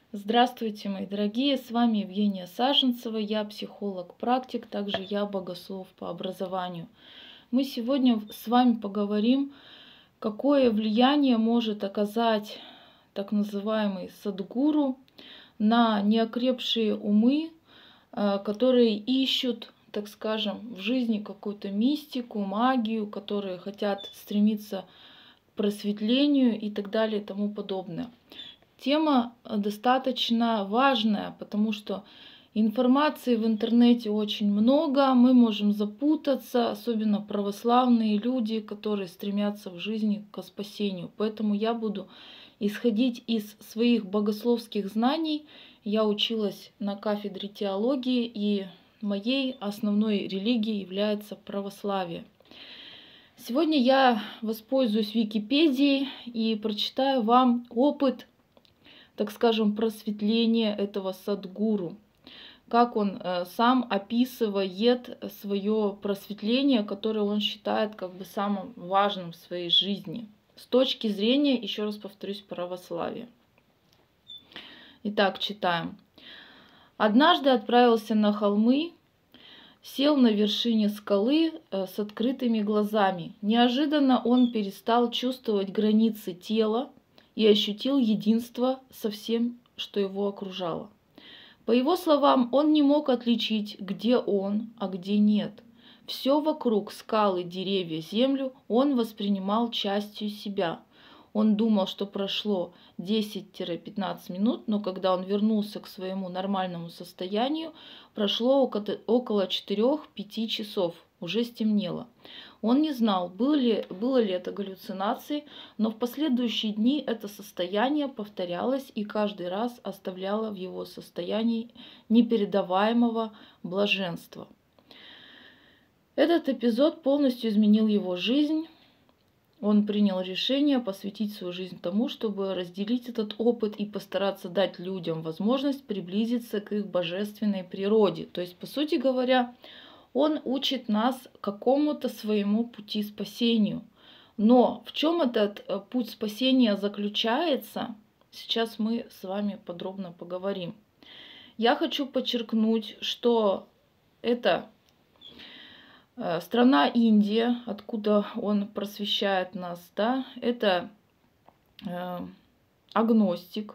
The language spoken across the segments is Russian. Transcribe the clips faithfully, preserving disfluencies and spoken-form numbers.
Здравствуйте, мои дорогие! С вами Евгения Саженцева, я психолог-практик, также я богослов по образованию. Мы сегодня с вами поговорим, какое влияние может оказать так называемый садхгуру на неокрепшие умы, которые ищут, так скажем, в жизни какую-то мистику, магию, которые хотят стремиться к просветлению и так далее и тому подобное. Тема достаточно важная, потому что информации в интернете очень много, мы можем запутаться, особенно православные люди, которые стремятся в жизни к спасению. Поэтому я буду исходить из своих богословских знаний. Я училась на кафедре теологии, и моей основной религией является православие. Сегодня я воспользуюсь Википедией и прочитаю вам опыт, так скажем, просветления этого садхгуру, как он э, сам описывает свое просветление, которое он считает как бы самым важным в своей жизни, с точки зрения, еще раз повторюсь, православия. Итак, читаем. «Однажды отправился на холмы, сел на вершине скалы э, с открытыми глазами. Неожиданно он перестал чувствовать границы тела и ощутил единство со всем, что его окружало. По его словам, он не мог отличить, где он, а где нет. Все вокруг, скалы, деревья, землю, он воспринимал частью себя. Он думал, что прошло десять-пятнадцать минут, но когда он вернулся к своему нормальному состоянию, прошло около четырёх-пяти часов, уже стемнело. Он не знал, было ли, было ли это галлюцинацией, но в последующие дни это состояние повторялось и каждый раз оставляло в его состоянии непередаваемого блаженства. Этот эпизод полностью изменил его жизнь. Он принял решение посвятить свою жизнь тому, чтобы разделить этот опыт и постараться дать людям возможность приблизиться к их божественной природе. То есть, по сути говоря, он учит нас какому-то своему пути спасению. Но в чем этот путь спасения заключается, сейчас мы с вами подробно поговорим. Я хочу подчеркнуть, что это страна Индия, откуда он просвещает нас, да, это э, агностик.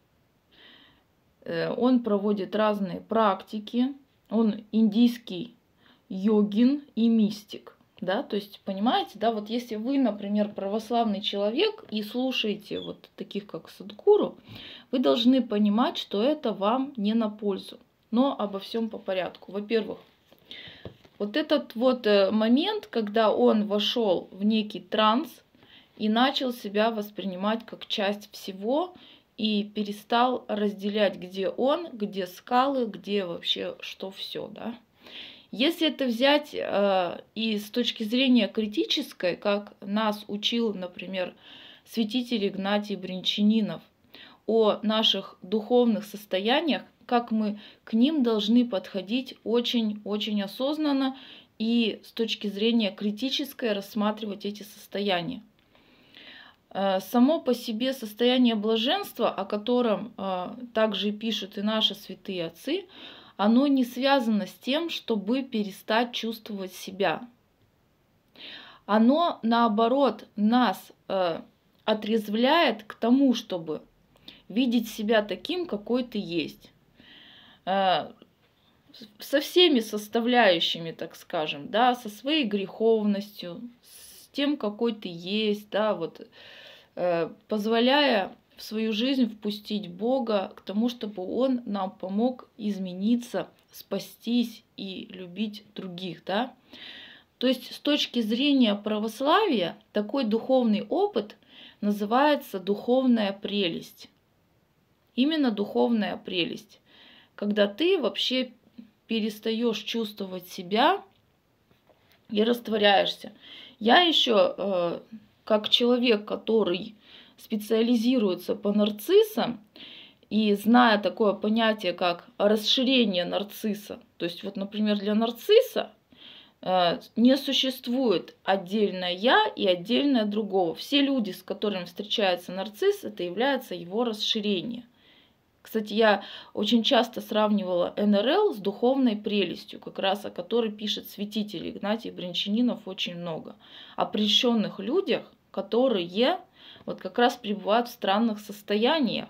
Э, он проводит разные практики, он индийский йогин и мистик, да, то есть, понимаете, да, вот если вы, например, православный человек и слушаете вот таких, как садхгуру, вы должны понимать, что это вам не на пользу. Но обо всем по порядку. Во-первых, вот этот вот момент, когда он вошел в некий транс и начал себя воспринимать как часть всего и перестал разделять, где он, где скалы, где вообще что все, да. Если это взять э, и с точки зрения критической, как нас учил, например, святитель Игнатий Бринчанинов о наших духовных состояниях, как мы к ним должны подходить очень-очень осознанно и с точки зрения критической рассматривать эти состояния. Само по себе состояние блаженства, о котором также пишут и наши святые отцы, оно не связано с тем, чтобы перестать чувствовать себя. Оно, наоборот, нас отрезвляет к тому, чтобы видеть себя таким, какой ты есть. Со всеми составляющими, так скажем, да, со своей греховностью, с тем, какой ты есть, да, вот, э, позволяя в свою жизнь впустить Бога к тому, чтобы Он нам помог измениться, спастись и любить других, да. То есть с точки зрения православия такой духовный опыт называется духовная прелесть. Именно духовная прелесть. Когда ты вообще перестаешь чувствовать себя и растворяешься. Я еще, э, как человек, который специализируется по нарциссам, и зная такое понятие, как расширение нарцисса, то есть вот, например, для нарцисса э, не существует отдельное я и отдельное другого. Все люди, с которыми встречается нарцисс, это является его расширение. Кстати, я очень часто сравнивала эн эр эл с духовной прелестью, как раз о которой пишет святитель Игнатий Брянчанинов очень много. О прельщенных людях, которые вот как раз пребывают в странных состояниях.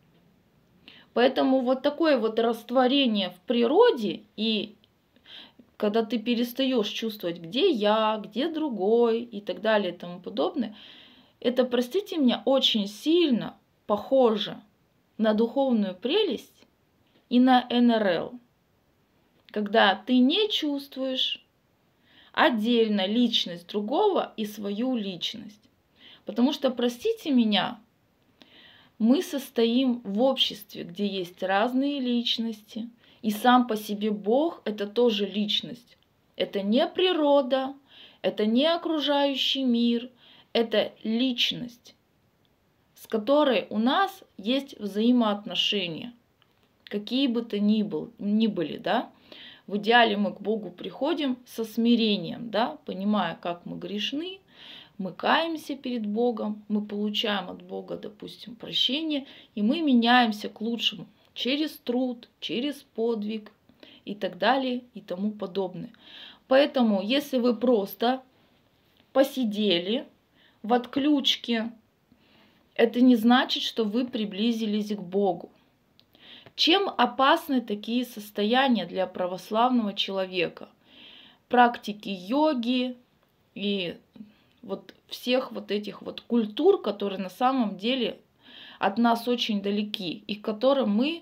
Поэтому вот такое вот растворение в природе, и когда ты перестаешь чувствовать, где я, где другой и так далее и тому подобное, это, простите меня, очень сильно похоже на духовную прелесть и на эн эр эл. Когда ты не чувствуешь отдельно личность другого и свою личность. Потому что, простите меня, мы состоим в обществе, где есть разные личности, и сам по себе Бог – это тоже личность. Это не природа, это не окружающий мир, это личность, с которой у нас есть взаимоотношения, какие бы то ни, был, ни были, да. В идеале мы к Богу приходим со смирением, да, понимая, как мы грешны, мы каемся перед Богом, мы получаем от Бога, допустим, прощение, и мы меняемся к лучшему через труд, через подвиг и так далее и тому подобное. Поэтому, если вы просто посидели в отключке, это не значит, что вы приблизились к Богу. Чем опасны такие состояния для православного человека? Практики йоги и вот всех вот этих вот культур, которые на самом деле от нас очень далеки, и к которым мы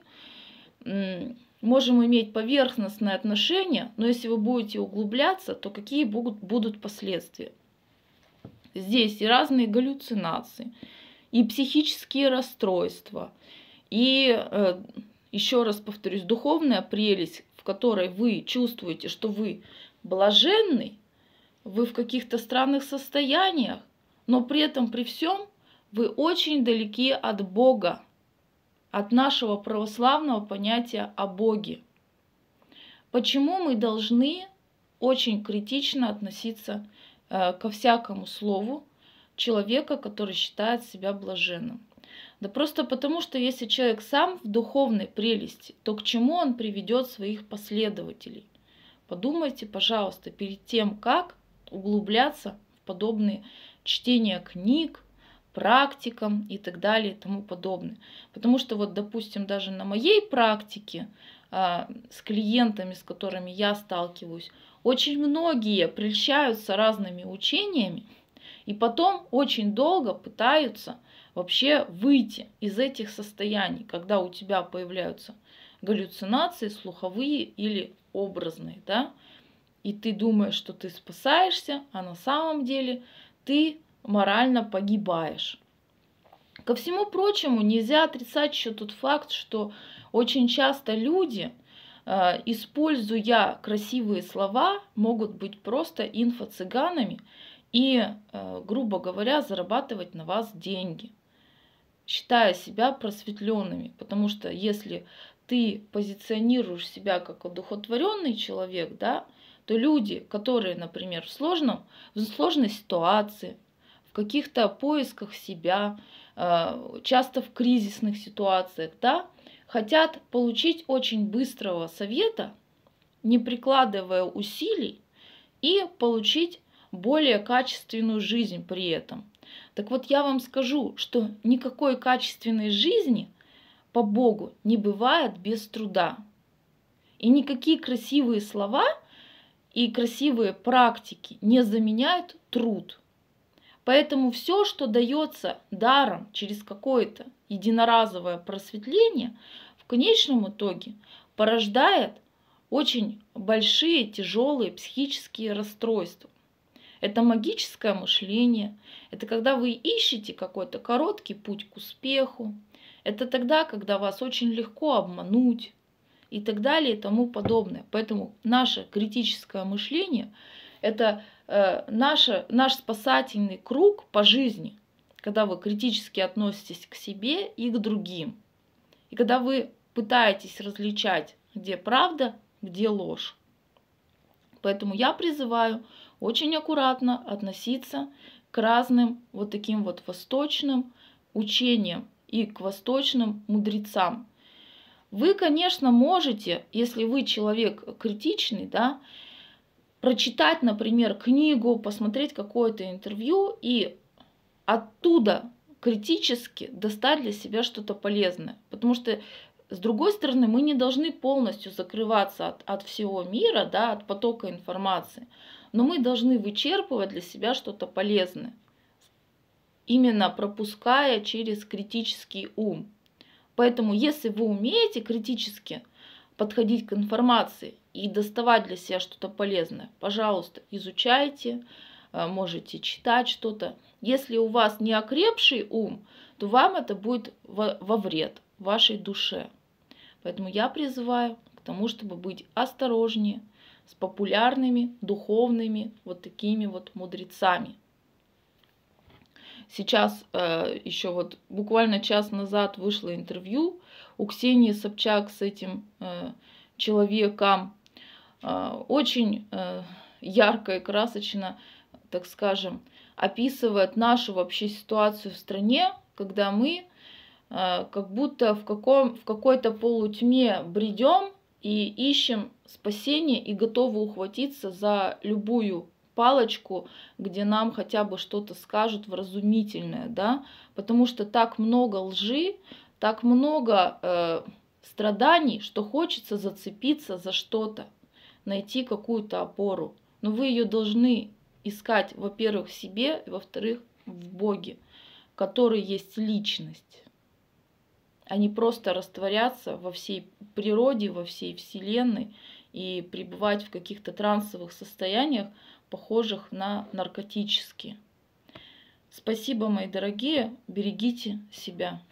можем иметь поверхностное отношение, но если вы будете углубляться, то какие будут, будут последствия? Здесь и разные галлюцинации, и психические расстройства, и, э, еще раз повторюсь, духовная прелесть, в которой вы чувствуете, что вы блаженны, вы в каких-то странных состояниях, но при этом, при всем, вы очень далеки от Бога, от нашего православного понятия о Боге. Почему мы должны очень критично относиться э, ко всякому слову человека, который считает себя блаженным? Да просто потому, что если человек сам в духовной прелести, то к чему он приведет своих последователей? Подумайте, пожалуйста, перед тем, как углубляться в подобные чтения книг, практикам и так далее и тому подобное. Потому что вот, допустим, даже на моей практике а, с клиентами, с которыми я сталкиваюсь, очень многие прельщаются разными учениями и потом очень долго пытаются вообще выйти из этих состояний, когда у тебя появляются галлюцинации слуховые или образные, да, и ты думаешь, что ты спасаешься, а на самом деле ты морально погибаешь. Ко всему прочему, нельзя отрицать еще тот факт, что очень часто люди, используя красивые слова, могут быть просто инфо-цыганами и, грубо говоря, зарабатывать на вас деньги, считая себя просветленными. Потому что если ты позиционируешь себя как одухотворенный человек, да, то люди, которые, например, в, сложном, в сложной ситуации, в каких-то поисках себя, часто в кризисных ситуациях, да, хотят получить очень быстрого совета, не прикладывая усилий, и получить более качественную жизнь при этом. Так вот, я вам скажу, что никакой качественной жизни по Богу не бывает без труда. И никакие красивые слова и красивые практики не заменяют труд. Поэтому все, что дается даром через какое-то единоразовое просветление, в конечном итоге порождает очень большие, тяжелые психические расстройства. Это магическое мышление, это когда вы ищете какой-то короткий путь к успеху, это тогда, когда вас очень легко обмануть и так далее и тому подобное. Поэтому наше критическое мышление – это э, наше, наш спасательный круг по жизни, когда вы критически относитесь к себе и к другим. И когда вы пытаетесь различать, где правда, где ложь. Поэтому я призываю очень аккуратно относиться к разным вот таким вот восточным учениям и к восточным мудрецам. Вы, конечно, можете, если вы человек критичный, да, прочитать, например, книгу, посмотреть какое-то интервью и оттуда критически достать для себя что-то полезное. Потому что, с другой стороны, мы не должны полностью закрываться от, от всего мира, да, от потока информации, но мы должны вычерпывать для себя что-то полезное, именно пропуская через критический ум. Поэтому, если вы умеете критически подходить к информации и доставать для себя что-то полезное, пожалуйста, изучайте, можете читать что-то. Если у вас не окрепший ум, то вам это будет во, во вред вашей душе. Поэтому я призываю к тому, чтобы быть осторожнее с популярными, духовными, вот такими вот мудрецами. Сейчас э, еще вот буквально час назад вышло интервью у Ксении Собчак с этим э, человеком. Э, очень э, ярко и красочно, так скажем, описывает нашу вообще ситуацию в стране, когда мы э, как будто в, каком, в какой-то полутьме бредем и ищем спасение и готовы ухватиться за любую палочку, где нам хотя бы что-то скажут вразумительное, да, потому что так много лжи, так много э, страданий, что хочется зацепиться за что-то, найти какую-то опору. Но вы ее должны искать, во-первых, в себе, во-вторых, в Боге, который есть личность, а не просто растворяться во всей природе, во всей Вселенной и пребывать в каких-то трансовых состояниях, похожих на наркотические. Спасибо, мои дорогие, берегите себя.